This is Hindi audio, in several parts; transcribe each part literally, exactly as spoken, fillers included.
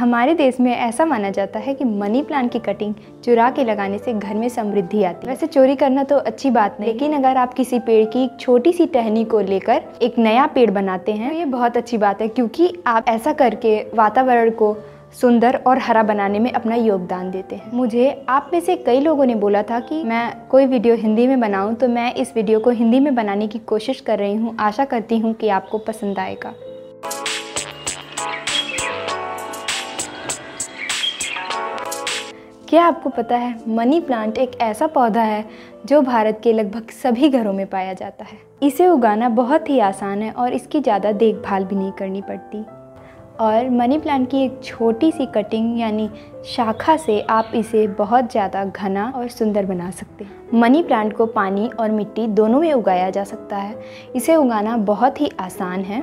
हमारे देश में ऐसा माना जाता है कि मनी प्लांट की कटिंग चुरा के लगाने से घर में समृद्धि आती है। वैसे चोरी करना तो अच्छी बात नहीं, लेकिन अगर आप किसी पेड़ की एक छोटी सी टहनी को लेकर एक नया पेड़ बनाते हैं तो ये बहुत अच्छी बात है, क्योंकि आप ऐसा करके वातावरण को सुंदर और हरा बनाने में अपना योगदान देते हैं। मुझे आप में से कई लोगों ने बोला था कि मैं कोई वीडियो हिंदी में बनाऊं, तो मैं इस वीडियो को हिंदी में बनाने की कोशिश कर रही हूं। आशा करती हूं कि आपको पसंद आएगा। क्या आपको पता है, मनी प्लांट एक ऐसा पौधा है जो भारत के लगभग सभी घरों में पाया जाता है। इसे उगाना बहुत ही आसान है और इसकी ज़्यादा देखभाल भी नहीं करनी पड़ती। और मनी प्लांट की एक छोटी सी कटिंग यानी शाखा से आप इसे बहुत ज़्यादा घना और सुंदर बना सकते हैं। मनी प्लांट को पानी और मिट्टी दोनों में उगाया जा सकता है। इसे उगाना बहुत ही आसान है।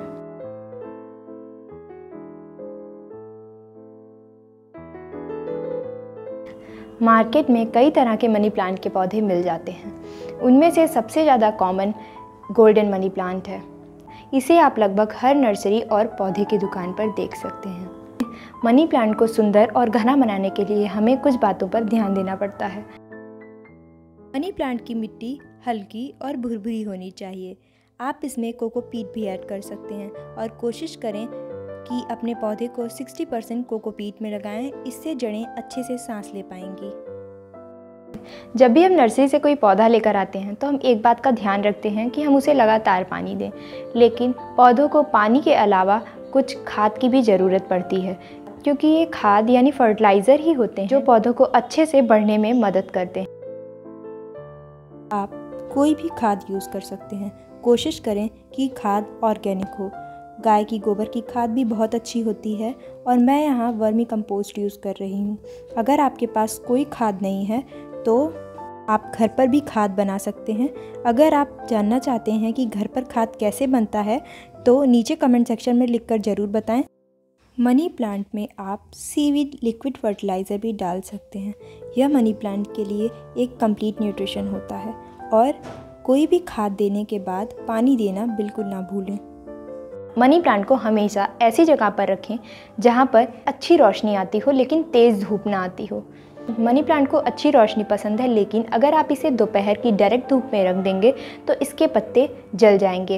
मार्केट में कई तरह के मनी प्लांट के पौधे मिल जाते हैं। उनमें से सबसे ज़्यादा कॉमन गोल्डन मनी प्लांट है। इसे आप लगभग हर नर्सरी और पौधे की दुकान पर देख सकते हैं। मनी प्लांट को सुंदर और घना बनाने के लिए हमें कुछ बातों पर ध्यान देना पड़ता है। मनी प्लांट की मिट्टी हल्की और भुरभुरी होनी चाहिए। आप इसमें कोकोपीट भी ऐड कर सकते हैं और कोशिश करें कि अपने पौधे को साठ परसेंट कोकोपीट में लगाएं। इससे जड़ें अच्छे से सांस ले पाएंगी। जब भी हम नर्सरी से कोई पौधा लेकर आते हैं तो हम एक बात का ध्यान रखते हैं कि हम उसे लगातार पानी दें, लेकिन पौधों को पानी के अलावा कुछ खाद की भी ज़रूरत पड़ती है, क्योंकि ये खाद यानी फर्टिलाइज़र ही होते हैं जो पौधों को अच्छे से बढ़ने में मदद करते हैं। आप कोई भी खाद यूज़ कर सकते हैं। कोशिश करें कि खाद ऑर्गेनिक हो। गाय की गोबर की खाद भी बहुत अच्छी होती है और मैं यहाँ वर्मी कंपोस्ट यूज़ कर रही हूँ। अगर आपके पास कोई खाद नहीं है तो आप घर पर भी खाद बना सकते हैं। अगर आप जानना चाहते हैं कि घर पर खाद कैसे बनता है तो नीचे कमेंट सेक्शन में लिखकर ज़रूर बताएं। मनी प्लांट में आप सीवीड लिक्विड फर्टिलाइज़र भी डाल सकते हैं। यह मनी प्लांट के लिए एक कंप्लीट न्यूट्रिशन होता है। और कोई भी खाद देने के बाद पानी देना बिल्कुल ना भूलें। मनी प्लांट को हमेशा ऐसी जगह पर रखें जहां पर अच्छी रोशनी आती हो लेकिन तेज़ धूप ना आती हो। मनी प्लांट को अच्छी रोशनी पसंद है, लेकिन अगर आप इसे दोपहर की डायरेक्ट धूप में रख देंगे तो इसके पत्ते जल जाएंगे।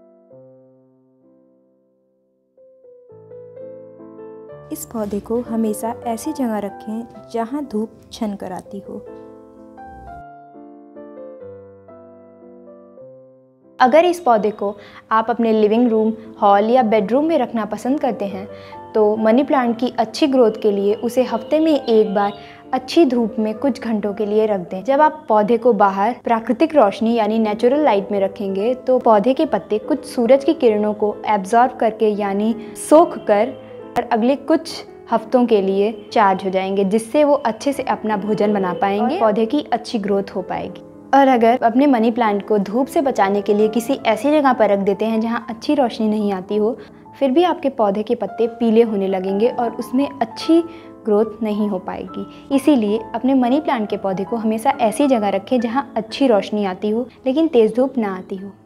इस पौधे को हमेशा ऐसी जगह रखें जहां धूप छन कर आती हो। अगर इस पौधे को आप अपने लिविंग रूम, हॉल या बेडरूम में रखना पसंद करते हैं तो मनी प्लांट की अच्छी ग्रोथ के लिए उसे हफ्ते में एक बार अच्छी धूप में कुछ घंटों के लिए रख दें। जब आप पौधे को बाहर प्राकृतिक रोशनी यानी नेचुरल लाइट में रखेंगे तो पौधे के पत्ते कुछ सूरज की किरणों को एब्जॉर्ब करके यानी सोख कर और अगले कुछ हफ्तों के लिए चार्ज हो जाएंगे, जिससे वो अच्छे से अपना भोजन बना पाएंगे, पौधे की अच्छी ग्रोथ हो पाएगी। और अगर अपने मनी प्लांट को धूप से बचाने के लिए किसी ऐसी जगह पर रख देते हैं जहां अच्छी रोशनी नहीं आती हो, फिर भी आपके पौधे के पत्ते पीले होने लगेंगे और उसमें अच्छी ग्रोथ नहीं हो पाएगी। इसीलिए अपने मनी प्लांट के पौधे को हमेशा ऐसी जगह रखें जहां अच्छी रोशनी आती हो लेकिन तेज़ धूप ना आती हो।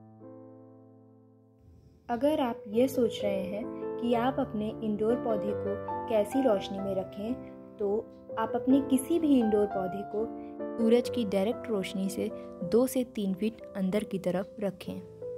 अगर आप ये सोच रहे हैं कि आप अपने इंडोर पौधे को कैसी रोशनी में रखें, तो आप अपने किसी भी इंडोर पौधे को सूरज की डायरेक्ट रोशनी से दो से तीन फीट अंदर की तरफ रखें।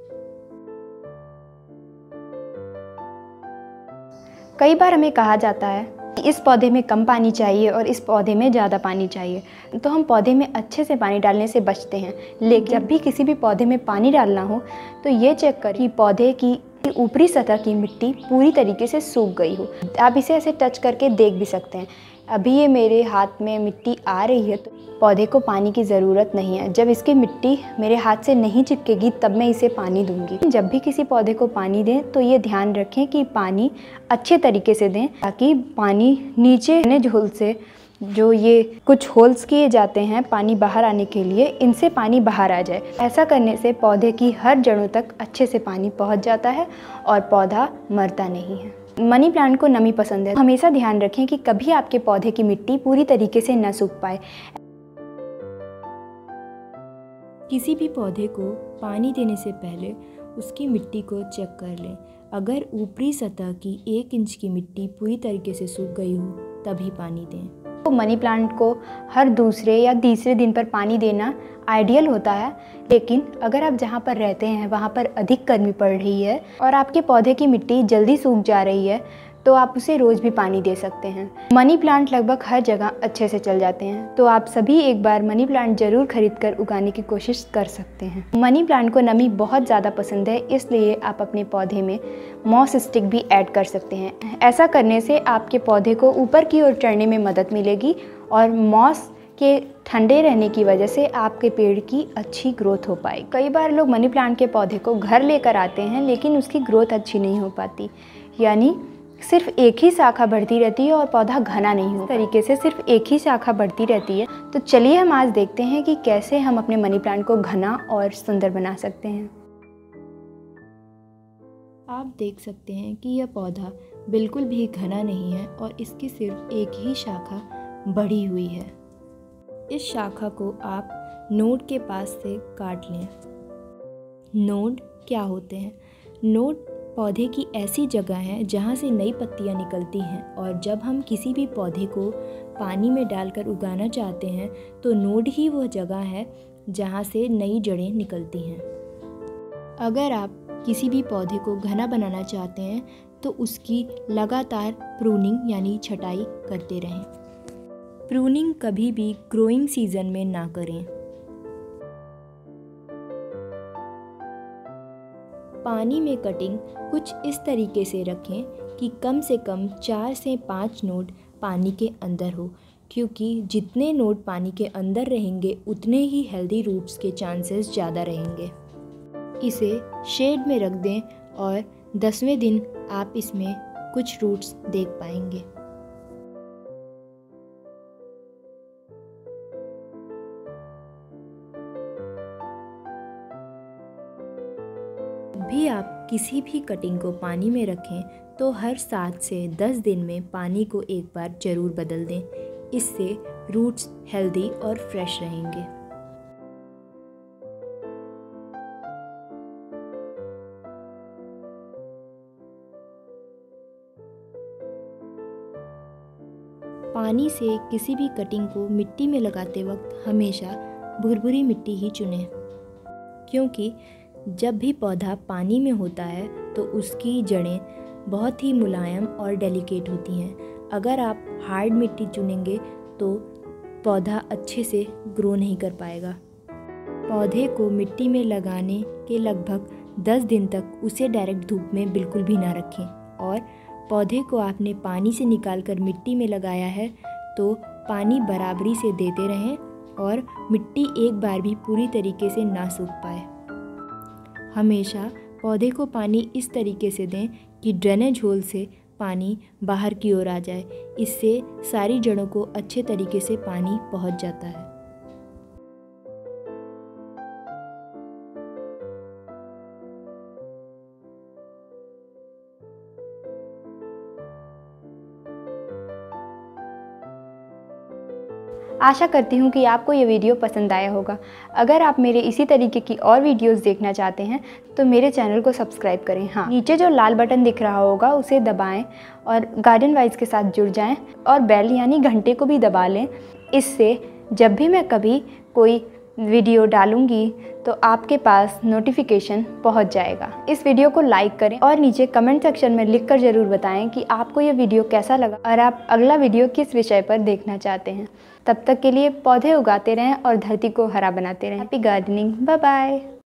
कई बार हमें कहा जाता है कि इस पौधे में कम पानी चाहिए और इस पौधे में ज़्यादा पानी चाहिए, तो हम पौधे में अच्छे से पानी डालने से बचते हैं। लेकिन जब भी किसी भी पौधे में पानी डालना हो तो ये चेक करें कि पौधे की ऊपरी सतह की मिट्टी पूरी तरीके से सूख गई हो। आप इसे ऐसे टच करके देख भी सकते हैं। अभी ये मेरे हाथ में मिट्टी आ रही है तो पौधे को पानी की ज़रूरत नहीं है। जब इसकी मिट्टी मेरे हाथ से नहीं चिपकेगी तब मैं इसे पानी दूंगी। जब भी किसी पौधे को पानी दें तो ये ध्यान रखें कि पानी अच्छे तरीके से दें, ताकि पानी नीचे झोल से जो ये कुछ होल्स किए जाते हैं पानी बाहर आने के लिए, इनसे पानी बाहर आ जाए। ऐसा करने से पौधे की हर जड़ों तक अच्छे से पानी पहुंच जाता है और पौधा मरता नहीं है। मनी प्लांट को नमी पसंद है। हमेशा ध्यान रखें कि कभी आपके पौधे की मिट्टी पूरी तरीके से न सूख पाए। किसी भी पौधे को पानी देने से पहले उसकी मिट्टी को चेक कर लें। अगर ऊपरी सतह की एक इंच की मिट्टी पूरी तरीके से सूख गई हो तभी पानी दें। तो मनी प्लांट को हर दूसरे या तीसरे दिन पर पानी देना आइडियल होता है, लेकिन अगर आप जहाँ पर रहते हैं वहाँ पर अधिक गर्मी पड़ रही है और आपके पौधे की मिट्टी जल्दी सूख जा रही है तो आप उसे रोज़ भी पानी दे सकते हैं। मनी प्लांट लगभग हर जगह अच्छे से चल जाते हैं, तो आप सभी एक बार मनी प्लांट ज़रूर खरीद कर उगाने की कोशिश कर सकते हैं। मनी प्लांट को नमी बहुत ज़्यादा पसंद है, इसलिए आप अपने पौधे में मॉस स्टिक भी ऐड कर सकते हैं। ऐसा करने से आपके पौधे को ऊपर की ओर चढ़ने में मदद मिलेगी और मॉस के ठंडे रहने की वजह से आपके पेड़ की अच्छी ग्रोथ हो पाएगी। कई बार लोग मनी प्लांट के पौधे को घर लेकर आते हैं लेकिन उसकी ग्रोथ अच्छी नहीं हो पाती, यानी सिर्फ एक ही शाखा बढ़ती रहती है और पौधा घना नहीं हो। इस तरीके से सिर्फ एक ही शाखा बढ़ती रहती है। तो चलिए हम आज देखते हैं कि कैसे हम अपने मनी प्लांट को घना और सुंदर बना सकते हैं। आप देख सकते हैं कि यह पौधा बिल्कुल भी घना नहीं है और इसकी सिर्फ एक ही शाखा बढ़ी हुई है। इस शाखा को आप नोड के पास से काट लें। नोड क्या होते हैं? नोड पौधे की ऐसी जगह है जहाँ से नई पत्तियाँ निकलती हैं, और जब हम किसी भी पौधे को पानी में डालकर उगाना चाहते हैं तो नोड ही वह जगह है जहाँ से नई जड़ें निकलती हैं। अगर आप किसी भी पौधे को घना बनाना चाहते हैं तो उसकी लगातार प्रूनिंग यानी छटाई करते रहें। प्रूनिंग कभी भी ग्रोइंग सीजन में ना करें। पानी में कटिंग कुछ इस तरीके से रखें कि कम से कम चार से पाँच नोड पानी के अंदर हो, क्योंकि जितने नोड पानी के अंदर रहेंगे उतने ही हेल्दी रूट्स के चांसेस ज़्यादा रहेंगे। इसे शेड में रख दें और दसवें दिन आप इसमें कुछ रूट्स देख पाएंगे। भी आप किसी भी कटिंग को पानी में रखें तो हर सात से दस दिन में पानी को एक बार ज़रूर बदल दें। इससे रूट्स हेल्दी और फ्रेश रहेंगे। पानी से किसी भी कटिंग को मिट्टी में लगाते वक्त हमेशा भुरभुरी मिट्टी ही चुनें, क्योंकि जब भी पौधा पानी में होता है तो उसकी जड़ें बहुत ही मुलायम और डेलिकेट होती हैं। अगर आप हार्ड मिट्टी चुनेंगे तो पौधा अच्छे से ग्रो नहीं कर पाएगा। पौधे को मिट्टी में लगाने के लगभग दस दिन तक उसे डायरेक्ट धूप में बिल्कुल भी ना रखें, और पौधे को आपने पानी से निकालकर मिट्टी में लगाया है तो पानी बराबरी से देते रहें और मिट्टी एक बार भी पूरी तरीके से ना सूख पाए। हमेशा पौधे को पानी इस तरीके से दें कि ड्रेनेज होल से पानी बाहर की ओर आ जाए। इससे सारी जड़ों को अच्छे तरीके से पानी पहुंच जाता है। आशा करती हूँ कि आपको ये वीडियो पसंद आया होगा। अगर आप मेरे इसी तरीके की और वीडियोस देखना चाहते हैं तो मेरे चैनल को सब्सक्राइब करें। हाँ, नीचे जो लाल बटन दिख रहा होगा उसे दबाएं और गार्डन वाइज के साथ जुड़ जाएं और बेल यानी घंटे को भी दबा लें। इससे जब भी मैं कभी कोई वीडियो डालूंगी तो आपके पास नोटिफिकेशन पहुंच जाएगा। इस वीडियो को लाइक करें और नीचे कमेंट सेक्शन में लिखकर ज़रूर बताएं कि आपको ये वीडियो कैसा लगा और आप अगला वीडियो किस विषय पर देखना चाहते हैं। तब तक के लिए पौधे उगाते रहें और धरती को हरा बनाते रहें। Happy gardening. Bye bye.